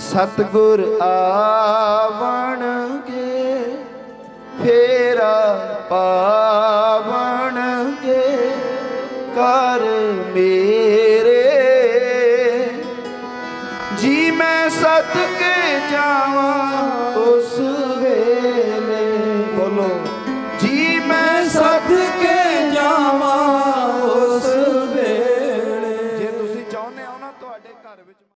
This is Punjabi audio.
सतगुर आवणगे फेरा पावणगे कर मेरे जी मैं सदके जावां उस वेले